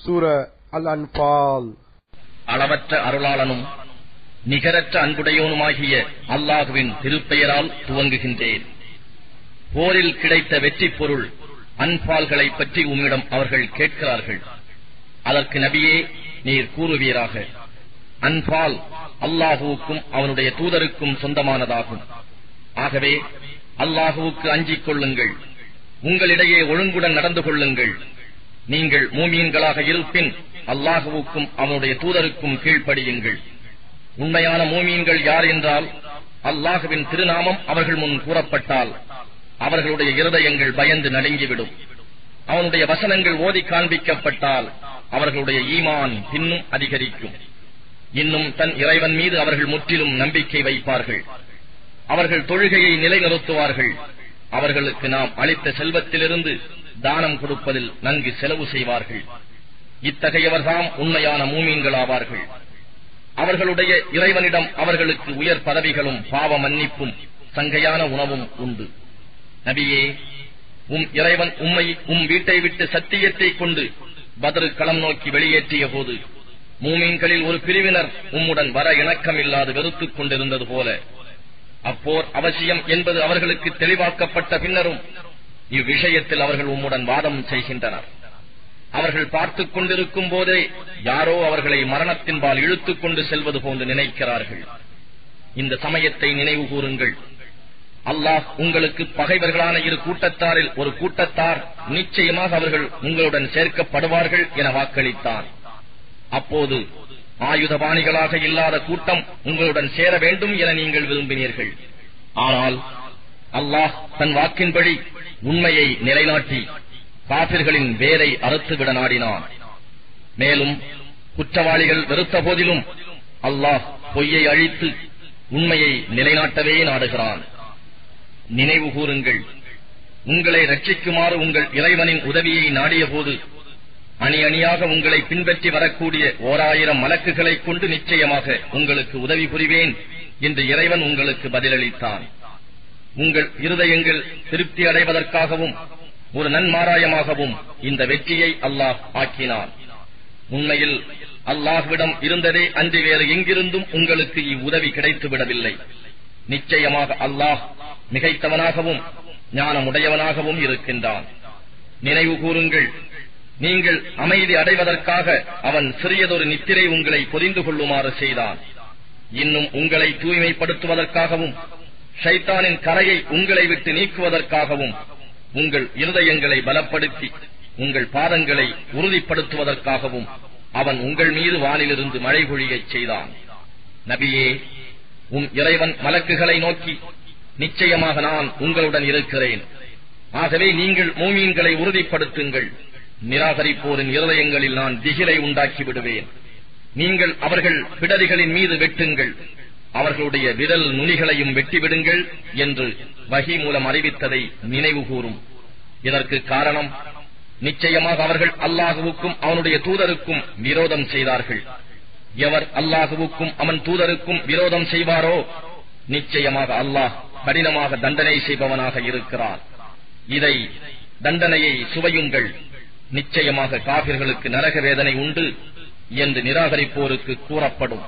சூரா அல்-அன்ஃபால். அளவற்ற அருளாளனும் நிகரற்ற அன்புடையவனுமாகிய அல்லாஹுவின் திருப்பெயரால் துவங்குகின்றேன். போரில் கிடைத்த வெற்றி பொருள் அன்பால்களை பற்றி உம்மிடம் அவர்கள் கேட்கிறார்கள். அதற்கு நபியே, நீர் கூறுவீராக, அன்பால் அல்லாஹுவுக்கும் அவனுடைய தூதருக்கும் சொந்தமானதாகும். ஆகவே அல்லாஹுவுக்கு அஞ்சிக் கொள்ளுங்கள், உங்களிடையே ஒழுங்குடன் நடந்து கொள்ளுங்கள். நீங்கள் மூமீன்களாக இருப்பின் அல்லாஹுவுக்கும் அவனுடைய தூதருக்கும் கீழ்ப்படியுங்கள். உண்மையான மூமீன்கள் யார் என்றால், அல்லாஹுவின் திருநாமம் அவர்கள் முன் கூறப்பட்டால் அவர்களுடைய இருதயங்கள் பயந்து நடுங்கிவிடும். அவனுடைய வசனங்கள் ஓதி காண்பிக்கப்பட்டால் அவர்களுடைய ஈமான் இன்னும் அதிகரிக்கும். இன்னும் தன் இறைவன் மீது அவர்கள் முற்றிலும் நம்பிக்கை வைப்பார்கள். அவர்கள் தொழுகையை நிலைநிறுத்துவார்கள். அவர்களுக்கு நாம் அளித்த செல்வத்திலிருந்து தானம் கொடுப்பதில் நன்கு செலவு செய்வார்கள். இத்தகையவர்தாம் உண்மையான மூமீன்களாவார்கள். அவர்களுடைய இறைவனிடம் அவர்களுக்கு உயர் பதவிகளும் பாவ மன்னிப்பும் சங்கையான உணவும் உண்டு. நபியே, இறைவன் உம்மை வீட்டை விட்டு சத்தியத்தை கொண்டு பத்ரு களம் நோக்கி வெளியேற்றிய போது மூமீன்களில் ஒரு பிரிவினர் உம்முடன் வர இணக்கமில்லாது வெறுத்துக் கொண்டிருந்தது போல அப்போர் அவசியம் என்பது அவர்களுக்கு தெளிவாக்கப்பட்ட பின்னரும் இவ்விஷயத்தில் அவர்கள் உம்முடன் வாதம் செய்கின்றனர். அவர்கள் பார்த்துக் கொண்டிருக்கும் போதே யாரோ அவர்களை மரணத்தின்பால் இழுத்துக் கொண்டு செல்வது போன்று நினைக்கிறார்கள். இந்த சமயத்தை நினைவு கூறுங்கள். அல்லாஹ் உங்களுக்கு பகைவர்களான இரு கூட்டத்தாரில் ஒரு கூட்டத்தார் நிச்சயமாக அவர்கள் உங்களுடன் சேர்க்கப்படுவார்கள் என வாக்களித்தான். அப்போது ஆயுதபாணிகளாக இல்லாத கூட்டம் உங்களுடன் சேர வேண்டும் என நீங்கள் விரும்பினீர்கள். ஆனால் அல்லாஹ் தன் வாக்கின்படி உண்மையை நிலைநாட்டி காபிர்களின் வேரை அறுத்துவிட நாடினான். மேலும் குற்றவாளிகள் வெறுத்த போதிலும் அல்லாஹ் பொய்யை அழித்து உண்மையை நிலைநாட்டவே நாடுகிறான். நினைவு கூறுங்கள், உங்களை ரட்சிக்குமாறு உங்கள் இறைவனின் உதவியை நாடிய போது அணி அணியாக உங்களை பின்பற்றி வரக்கூடிய 1000 மலக்குகளை கொண்டு நிச்சயமாக உங்களுக்கு உதவி புரிவேன் என்று இறைவன் உங்களுக்கு பதிலளித்தான். உங்கள் இருதயங்கள் திருப்தி அடைவதற்காகவும் ஒரு நன்மாராயமாகவும் இந்த வெற்றியை அல்லாஹ் ஆக்கினான். உண்மையில் அல்லாஹ்விடம் இருந்ததே அன்றி வேறு எங்கிருந்தும் உங்களுக்கு இவ்வுதவி கிடைத்துவிடவில்லை. நிச்சயமாக அல்லாஹ் மிகைத்தவனாகவும் ஞானமுடையவனாகவும் இருக்கின்றான். நினைவு கூறுங்கள், நீங்கள் அமைதி அடைவதற்காக அவன் சிறியதொரு நித்திரை உங்களை பொதிந்து கொள்ளுமாறு செய்தான். இன்னும் உங்களை தூய்மைப்படுத்துவதற்காகவும் ஷைத்தானின் கரையை உங்களை விட்டு நீக்குவதற்காகவும் உங்கள் இருதயங்களை பலப்படுத்தி உங்கள் பாதங்களை உறுதிப்படுத்துவதற்காகவும் அவன் உங்கள் மீது வானிலிருந்து மழை பொழியச் செய்தான். நபியே, இறைவன் மலக்குகளை நோக்கி, நிச்சயமாக நான் உங்களுடன் இருக்கிறேன். ஆகவே நீங்கள் மூமீன்களை உறுதிப்படுத்துங்கள். நிராகரிப்போரின் இருதயங்களில் நான் திகிலை உண்டாக்கி விடுவேன். நீங்கள் அவர்கள் பிடரிகளின் மீது வெட்டுங்கள், அவர்களுடைய விரல் நுனிகளையும் வெட்டிவிடுங்கள் என்று வஹி மூலம் அறிவித்ததை நினைவு கூறும். இதற்கு காரணம், நிச்சயமாக அவர்கள் அல்லாஹுவுக்கும் அவனுடைய தூதருக்கும் விரோதம் செய்தார்கள். எவர் அல்லாஹுவுக்கும் அவன் தூதருக்கும் விரோதம் செய்வாரோ நிச்சயமாக அல்லாஹ் கடினமாக தண்டனை செய்பவனாக இருக்கிறார். இதை தண்டனையை சுவையுங்கள், நிச்சயமாக காபிர்களுக்கு நரக வேதனை உண்டு என்று நிராகரிப்போருக்கு கூறப்படும்.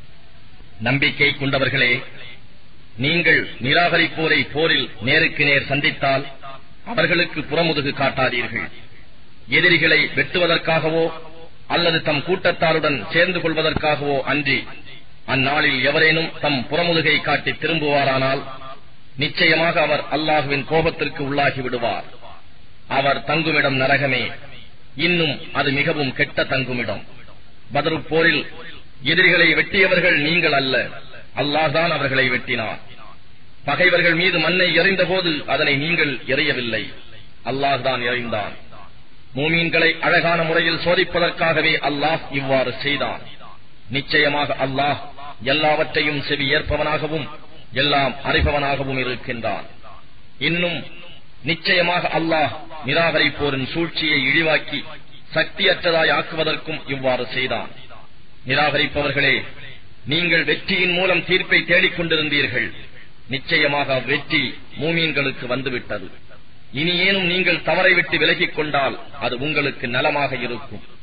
நம்பிக்கை கொண்டவர்களே, நீங்கள் நிராகரிப்போரை போரில் நேருக்கு நேர் சந்தித்தால் அவர்களுக்கு புறமுதுகு காட்டாதீர்கள். எதிரிகளை வெட்டுவதற்காகவோ அல்லது தம் கூட்டத்தாருடன் சேர்ந்து கொள்வதற்காகவோ அன்றி அந்நாளில் எவரேனும் தம் புறமுதுகை காட்டி திரும்புவாரானால் நிச்சயமாக அவர் அல்லாஹுவின் கோபத்திற்கு உள்ளாகி விடுவார். அவர் தங்குமிடம் நரகமே, இன்னும் அது மிகவும் கெட்ட தங்குமிடம். பத்ரு போரில் எதிரிகளை வெட்டியவர்கள் நீங்கள் அல்ல, அல்லாஹ்தான் அவர்களை வெட்டினார். பகைவர்கள் மீது மண்ணை எறிந்த போது அதனை நீங்கள் எறியவில்லை, அல்லாஹ்தான் எறிந்தான். மூமீன்களை அழகான முறையில் சோதிப்பதற்காகவே அல்லாஹ் இவ்வாறு செய்தான். நிச்சயமாக அல்லாஹ் எல்லாவற்றையும் செவி ஏற்பவனாகவும் எல்லாம் அறிபவனாகவும் இருக்கின்றான். இன்னும் நிச்சயமாக அல்லாஹ் நிராகரிப்போரின் சூழ்ச்சியை இழிவாக்கி சக்தியற்றதாய் ஆக்குவதற்கும் இவ்வாறு செய்தான். நிராகரிப்பவர்களே, நீங்கள் வெற்றியின் மூலம் தீர்ப்பை தேடிக்கொண்டிருந்தீர்கள். நிச்சயமாக வெற்றி மூமீன்களுக்கு வந்துவிட்டது. இனி ஏனும் நீங்கள் தவறை விட்டு விலகிக் கொண்டால் அது உங்களுக்கு நலமாக இருக்கும்.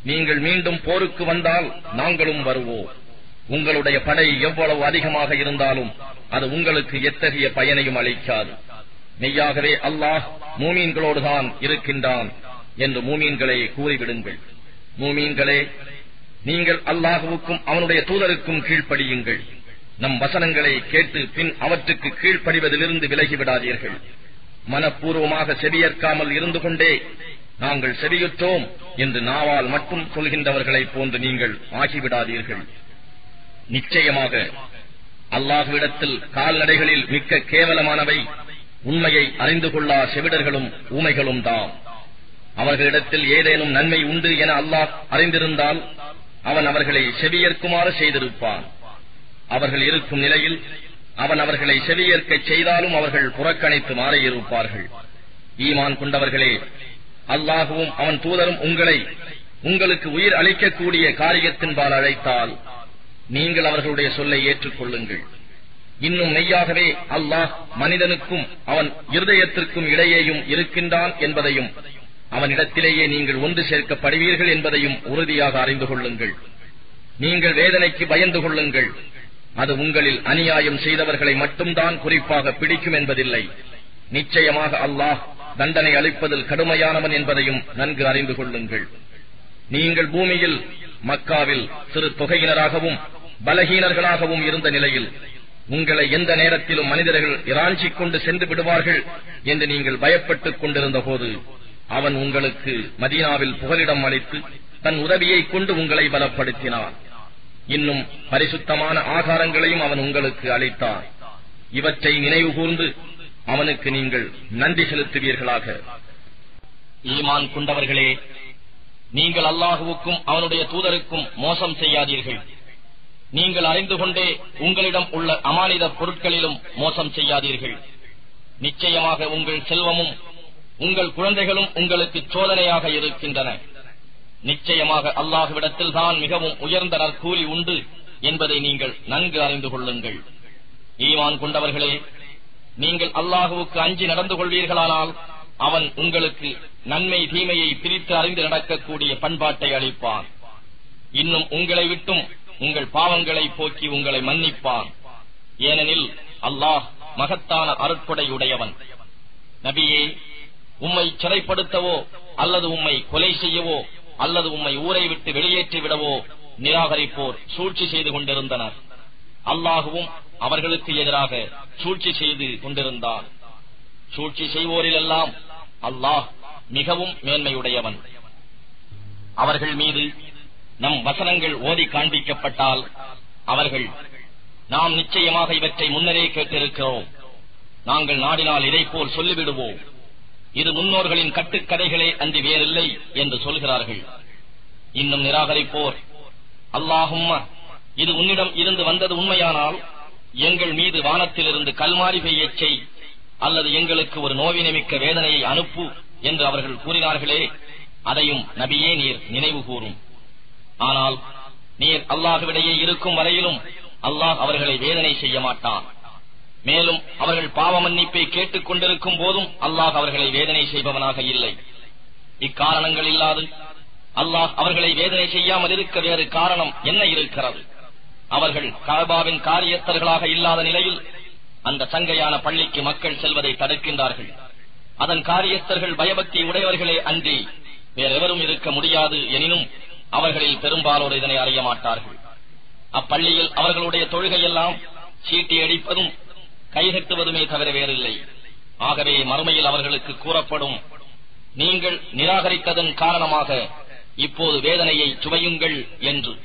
நீங்கள் மீண்டும் போருக்கு வந்தால் நாங்களும் வருவோம். உங்களுடைய படை எவ்வளவு அதிகமாக இருந்தாலும் அது உங்களுக்கு எத்தகைய பயனையும் அளிக்காது. மெய்யாகவே அல்லாஹ் மூமீன்களோடுதான் இருக்கின்றான் என்று மூமீன்களே கூறிவிடுங்கள். மூமீன்களே, நீங்கள் அல்லாஹுவுக்கும் அவனுடைய தூதருக்கும் கீழ்ப்படியுங்கள். நம் வசனங்களை கேட்டு பின் அவற்றுக்கு கீழ்ப்படிவதிலிருந்து விலகிவிடாதீர்கள். மனப்பூர்வமாக செவியேற்காமல் இருந்து கொண்டே நாங்கள் செவியுற்றோம் என்று நாவால் மட்டும் சொல்கின்றவர்களைப் போன்று நீங்கள் ஆகிவிடாதீர்கள். நிச்சயமாக அல்லாஹ்விடத்தில் கால்நடைகளில் மிக்க கேவலமானவை உண்மையை அறிந்து கொள்ளா செவிடர்களும் ஊமைகளும் தான். அவர்களிடத்தில் ஏதேனும் நன்மை உண்டு என அல்லாஹ் அறிந்திருந்தால் அவன் அவர்களை செவியேற்குமாறு செய்திருப்பான். அவர்கள் இருக்கும் நிலையில் அவன் அவர்களை செவியேற்கச் செய்தாலும் அவர்கள் புறக்கணித்து மாறியிருப்பார்கள். ஈமான் கொண்டவர்களே, அல்லாஹுவும் அவன் தூதரும் உங்களுக்கு உயிர் அளிக்கக்கூடிய காரியத்தின்பால் அழைத்தால் நீங்கள் அவர்களுடைய சொல்லை ஏற்றுக்கொள்ளுங்கள். இன்னும் மெய்யாகவே அல்லாஹ் மனிதனுக்கும் அவன் இருதயத்திற்கும் இடையேயும் இருக்கின்றான் என்பதையும் அவனிடத்திலேயே நீங்கள் ஒன்று சேர்க்கப்படுவீர்கள் என்பதையும் உறுதியாக அறிந்து கொள்ளுங்கள். நீங்கள் வேதனைக்கு பயந்து கொள்ளுங்கள். அது உங்களில் அநியாயம் செய்தவர்களை மட்டும்தான் குறிப்பாக பிடிக்கும் என்பதில்லை. நிச்சயமாக அல்லாஹ் தண்டனை அளிப்பதில் கடுமையானவன் என்பதையும் நன்கு அறிந்து கொள்ளுங்கள். நீங்கள் பூமியில் மக்காவில் சிறு தொகையினராகவும் பலகீனர்களாகவும் இருந்த நிலையில் உங்களை எந்த நேரத்திலும் மனிதர்கள் இராஞ்சிக் கொண்டு சென்று விடுவார்கள் என்று நீங்கள் பயப்பட்டுக் கொண்டிருந்த போது அவன் உங்களுக்கு மதீனாவில் புகலிடம் அளித்து தன் உதவியை கொண்டு உங்களை பலப்படுத்தினான். இன்னும் பரிசுத்தமான ஆகாரங்களையும் அவன் உங்களுக்கு அளித்தான். இவற்றை நினைவு கூர்ந்து அவனுக்கு நீங்கள் நன்றி செலுத்துவீர்களாக. ஈமான் கொண்டவர்களே, நீங்கள் அல்லாஹுவுக்கும் அவனுடைய தூதருக்கும் மோசம் செய்யாதீர்கள். நீங்கள் அறிந்து கொண்டே உங்களிடம் உள்ள அமானித பொருட்களிலும் மோசம் செய்யாதீர்கள். நிச்சயமாக உங்கள் செல்வமும் உங்கள் குழந்தைகளும் உங்களுக்கு சோதனையாக இருக்கின்றன. நிச்சயமாக அல்லாஹுவிடத்தில் தான் மிகவும் உயர்ந்த நற்கூலி உண்டு என்பதை நீங்கள் நன்கு அறிந்து கொள்ளுங்கள். ஈமான் கொண்டவர்களே, நீங்கள் அல்லாஹுவுக்கு அஞ்சி நடந்து கொள்வீர்களானால் அவன் உங்களுக்கு நன்மை தீமையை பிரித்து அறிந்து நடக்கக்கூடிய பண்பாட்டை அளிப்பான். இன்னும் உங்களை விட்டும் உங்கள் பாவங்களை போக்கி உங்களை மன்னிப்பான். ஏனெனில் அல்லாஹ் மகத்தான அருட்கொடை உடையவன். நபியே, உம்மை சிறைப்படுத்தவோ அல்லது உம்மை கொலை செய்யவோ அல்லது உம்மை ஊரை விட்டு வெளியேற்றி விடவோ நிராகரிப்போர் சூழ்ச்சி செய்து கொண்டிருந்தனர். அல்லாஹுவும் அவர்களுக்கு எதிராக சூழ்ச்சி செய்து கொண்டிருந்தான். சூழ்ச்சி செய்வோரிலெல்லாம் அல்லாஹ் மிகவும் மேன்மையுடையவன். அவர்கள் மீது நம் வசனங்கள் ஓதி காண்பிக்கப்பட்டால் அவர்கள், நாம் நிச்சயமாக இவற்றை முன்னரே கேட்டிருக்கிறோம், நாங்கள் நாடினால் இதைப்போல் சொல்லிவிடுவோம், இது முன்னோர்களின் கட்டுக்கதைகளே அன்றி வேறில்லை என்று சொல்கிறார்கள். இன்னும் நிராகரிப்போர், அல்லாஹும்ம, இது உன்னிடம் இருந்து வந்தது உண்மையானால் எங்கள் மீது வானத்திலிருந்து கல்மாரி பெய்யச் செய் அல்லது எங்களுக்கு ஒரு நோவினைமிக்க வேதனையை அனுப்பு என்று அவர்கள் கூறினார்களே, அதையும் நபியே நீர் நினைவு கூறும். ஆனால் நீர் அல்லாஹ்விடையே இருக்கும் வரையிலும் அல்லாஹ் அவர்களை வேதனை செய்ய மாட்டான். மேலும் அவர்கள் பாவ மன்னிப்பை கேட்டுக் கொண்டிருக்கும் போதும் அல்லாஹ் அவர்களை வேதனை செய்பவனாக இல்லை. இக்காரணங்கள் இல்லாது அல்லாஹ் அவர்களை வேதனை செய்யாமல் இருக்க வேறு காரணம் என்ன இருக்கிறது? அவர்கள் கஅபாவின் காரியஸ்தர்களாக இல்லாத நிலையில் அந்த சங்கையான பள்ளிக்கு மக்கள் செல்வதை தடுக்கின்றார்கள். அதன் காரியஸ்தர்கள் பயபக்தி உடையவர்களே அன்றி வேறெவரும் இருக்க முடியாது. எனினும் அவர்களில் பெரும்பாலோர் இதனை அறிய மாட்டார்கள். அப்பள்ளியில் அவர்களுடைய தொழுகையெல்லாம் சீட்டி அடிப்பதும் கைகட்டுவதுமே தவிர வேறில்லை. ஆகவே மறுமையில் அவர்களுக்கு கூறப்படும், நீங்கள் நிராகரித்ததன் காரணமாக இப்போது வேதனையை சுவையுங்கள் என்று.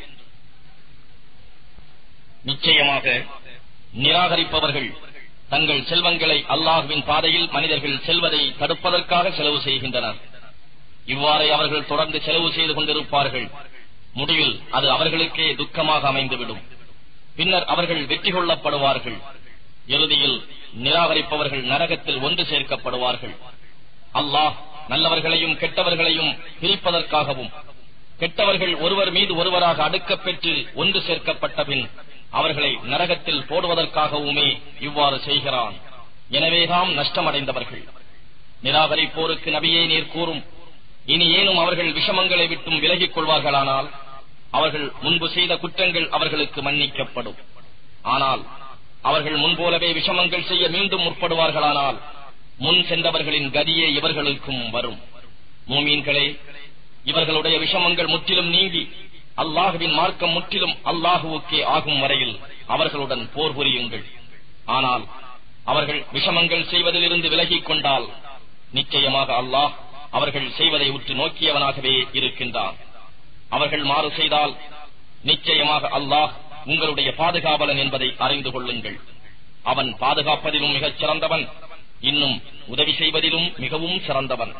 நிச்சயமாக நிராகரிப்பவர்கள் தங்கள் செல்வங்களை அல்லாஹ்வின் பாதையில் மனிதர்கள் செல்வதை தடுப்பதற்காக செலவு செய்கின்றனர். இவ்வாறே அவர்கள் தொடர்ந்து செலவு செய்து கொண்டிருப்பார்கள். முடிவில் அது அவர்களுக்கே துக்கமாக அமைந்துவிடும். பின்னர் அவர்கள் வெற்றி கொள்ளப்படுவார்கள். இறுதியில் நிராகரிப்பவர்கள் நரகத்தில் ஒன்று சேர்க்கப்படுவார்கள். அல்லாஹ் நல்லவர்களையும் கெட்டவர்களையும் பிரிப்பதற்காகவும் கெட்டவர்கள் ஒருவர் மீது ஒருவராக அடுக்கப் பெற்று ஒன்று சேர்க்கப்பட்ட பின் அவர்களை நரகத்தில் போடுவதற்காகவுமே இவ்வாறு செய்கிறான். எனவேதாம் நஷ்டமடைந்தவர்கள். நிராகரிப்போருக்கு நபியே நீர் கூறும், இனி ஏனும் அவர்கள் விஷமங்களை விட்டும் விலகிக் கொள்வார்களானால் அவர்கள் முன்பு செய்த குற்றங்கள் அவர்களுக்கு மன்னிக்கப்படும். ஆனால் அவர்கள் முன்போலவே விஷமங்கள் செய்ய மீண்டும் முற்படுவார்களானால் முன் சென்றவர்களின் கதியே இவர்களுக்கும் வரும். மூமீன்களே, இவர்களுடைய விஷமங்கள் முற்றிலும் நீங்கி அல்லாஹுவின் மார்க்கம் முற்றிலும் அல்லாஹுவுக்கே ஆகும் வரையில் அவர்களுடன் போர் புரியுங்கள். ஆனால் அவர்கள் விஷமங்கள் செய்வதிலிருந்து விலகிக் கொண்டால் நிச்சயமாக அல்லாஹ் அவர்கள் செய்வதை உற்று நோக்கியவனாகவே இருக்கின்றான். அவர்கள் மாறு செய்தால் நிச்சயமாக அல்லாஹ் உங்களுடைய பாதுகாவலன் என்பதை அறிந்து கொள்ளுங்கள். அவன் பாதுகாப்பதிலும் மிகச் சிறந்தவன், இன்னும் உதவி செய்வதிலும் மிகவும் சிறந்தவன்.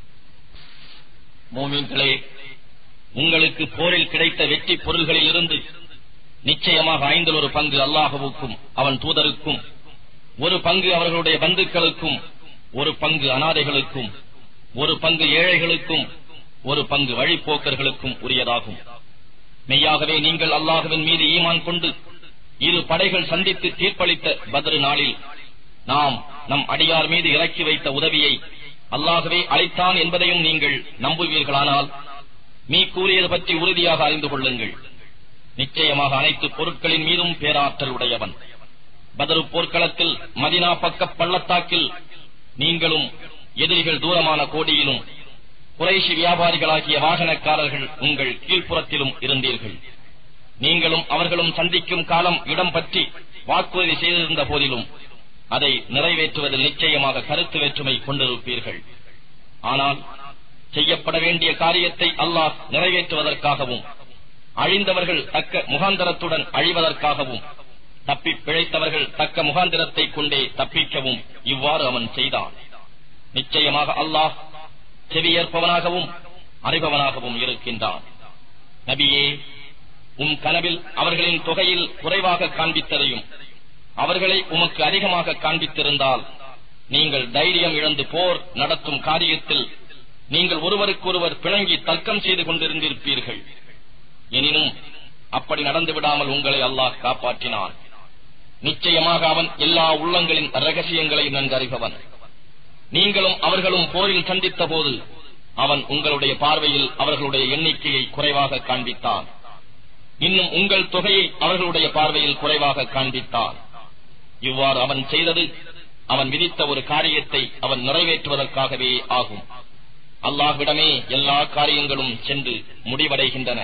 மூமின்களே, உங்களுக்கு போரில் கிடைத்த வெற்றி பொருள்களில் இருந்து நிச்சயமாக 5 பங்கு அல்லாஹுவுக்கும் அவன் தூதருக்கும், 1 பங்கு அவர்களுடைய பந்துக்களுக்கும், 1 பங்கு அனாதைகளுக்கும், 1 பங்கு ஏழைகளுக்கும், 1 பங்கு வழிப்போக்கர்களுக்கும் உரியதாகும். மெய்யாகவே நீங்கள் அல்லாஹுவின் மீது ஈமான் கொண்டு 2 படைகள் சந்தித்து தீர்ப்பளித்த பத்ர் நாளில் நாம் நம் அடியார் மீது இறக்கி வைத்த உதவியை அல்லாஹுவே அளித்தான் என்பதையும் நீங்கள் நம்புவீர்களானால் மீ கூறியது பற்றி உறுதியாக அறிந்து கொள்ளுங்கள். நிச்சயமாக அனைத்து பொருட்களின் மீதும் பேராற்றல் உடையவன். பத்ர் போர்க்களத்தில் மதீனா பக்க பள்ளத்தாக்கில் நீங்களும் எதிரிகள் தூரமான கோடியிலும் குறைஷி வியாபாரிகளாகிய வாகனக்காரர்கள் உங்கள் கீழ்ப்புறத்திலும் இருந்தீர்கள். நீங்களும் அவர்களும் சந்திக்கும் காலம் இடம் பற்றி வாக்குறுதி செய்திருந்த போதிலும் அதை நிறைவேற்றுவதில் நிச்சயமாக கருத்து வேற்றுமை கொண்டிருப்பீர்கள். ஆனால் செய்யப்பட வேண்டிய காரியத்தை அல்லாஹ் நிறைவேற்றுவதற்காகவும் அழிந்தவர்கள் தக்க முகாந்திரத்துடன் அழிவதற்காகவும் தப்பி பிழைத்தவர்கள் தக்க முகாந்திரத்தை கொண்டே தப்பிக்கவும் இவ்வாறு அவன் செய்தான். நிச்சயமாக அல்லாஹ் செவியேற்பவனாகவும் அறிபவனாகவும் இருக்கின்றான். நபியே, கனவில் அவர்களின் தொகையில் குறைவாக காண்பித்ததையும் அவர்களை உமக்கு அதிகமாக காண்பித்திருந்தால் நீங்கள் தைரியம் இழந்து போர் நடத்தும் காரியத்தில் நீங்கள் ஒருவருக்கொருவர் பிணங்கி தர்க்கம் செய்து கொண்டிருந்திருப்பீர்கள். எனினும் அப்படி நடந்துவிடாமல் உங்களை அல்லாஹ் காப்பாற்றினான். நிச்சயமாக அவன் எல்லா உள்ளங்களின் ரகசியங்களையும் நன்கறிபவன். நீங்களும் அவர்களும் போரில் சந்தித்த போது அவன் உங்களுடைய பார்வையில் அவர்களுடைய எண்ணிக்கையை குறைவாக காண்பித்தான். இன்னும் உங்கள் தொகையை அவர்களுடைய பார்வையில் குறைவாக காண்பித்தான். இவ்வாறு அவன் செய்தது அவன் விதித்த ஒரு காரியத்தை அவன் நிறைவேற்றுவதற்காகவே ஆகும். அல்லாஹ்விடமே எல்லா காரியங்களும் சென்று முடிவடைகின்றன.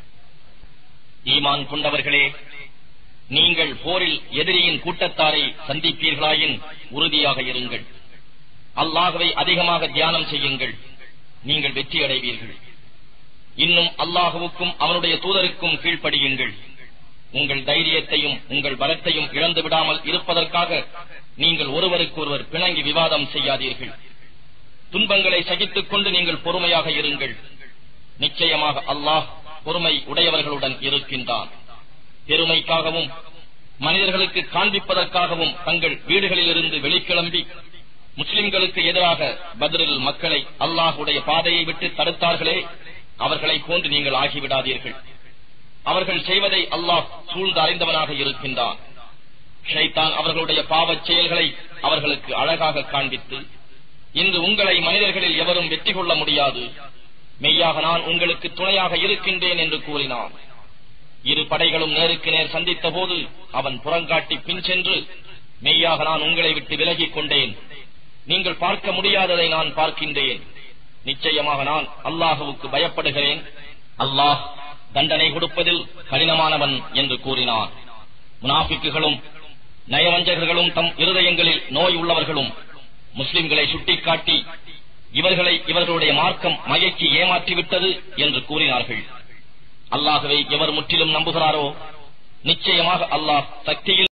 ஈமான் கொண்டவர்களே, நீங்கள் போரில் எதிரியின் கூட்டத்தாரை சந்திப்பீர்களாயின் உறுதியாக இருங்கள். அல்லாஹ்வை அதிகமாக தியானம் செய்யுங்கள், நீங்கள் வெற்றி அடைவீர்கள். இன்னும் அல்லாஹுவுக்கும் அவனுடைய தூதருக்கும் கீழ்ப்படியுங்கள். உங்கள் தைரியத்தையும் உங்கள் பலத்தையும் இழந்து விடாமல் இருப்பதற்காக நீங்கள் ஒருவருக்கொருவர் பிணங்கி விவாதம் செய்யாதீர்கள். துன்பங்களை சகித்துக் கொண்டு நீங்கள் பொறுமையாக இருங்கள். நிச்சயமாக அல்லாஹ் பொறுமை உடையவர்களுடன் இருக்கின்றான். பெருமைக்காகவும் மனிதர்களுக்கு காண்பிப்பதற்காகவும் தங்கள் வீடுகளிலிருந்து வெளிக்கிளம்பி முஸ்லிம்களுக்கு எதிராக பத்ரில் மக்களை அல்லாஹுடைய பாதையை விட்டு தடுத்தார்களே, அவர்களை போன்று நீங்கள் ஆகிவிடாதீர்கள். அவர்கள் செய்வதை அல்லாஹ் சூழ்ந்து அறிந்தவனாக இருக்கின்றான். ஷைத்தான் அவர்களுடைய பாவச் செயல்களை அவர்களுக்கு அழகாக காண்பித்து, இன்று உங்களை மனிதர்களில் எவரும் வெற்றி கொள்ள முடியாது, மெய்யாக நான் உங்களுக்கு துணையாக இருக்கின்றேன் என்று கூறினான். 2 படைகளும் நேருக்கு நேர் சந்தித்த போது அவன் புறங்காட்டி பின் சென்று, மெய்யாக நான் உங்களை விட்டு விலகிக் கொண்டேன், நீங்கள் பார்க்க முடியாததை நான் பார்க்கின்றேன், நிச்சயமாக நான் அல்லாஹுவுக்கு பயப்படுகிறேன், அல்லாஹ் தண்டனை கொடுப்பதில் கடினமானவன் என்று கூறினான். முனாஃபிக்குகளும் நயவஞ்சகர்களும் தம் இருதயங்களில் நோய் உள்ளவர்களும் முஸ்லிம்களை சுட்டிக்காட்டி இவர்களை இவர்களுடைய மார்க்கம் மயக்கி ஏமாற்றிவிட்டது என்று கூறினார்கள். அல்லாஹ்வை எவர் முற்றிலும் நம்புகிறாரோ நிச்சயமாக அல்லாஹ் சக்தியில்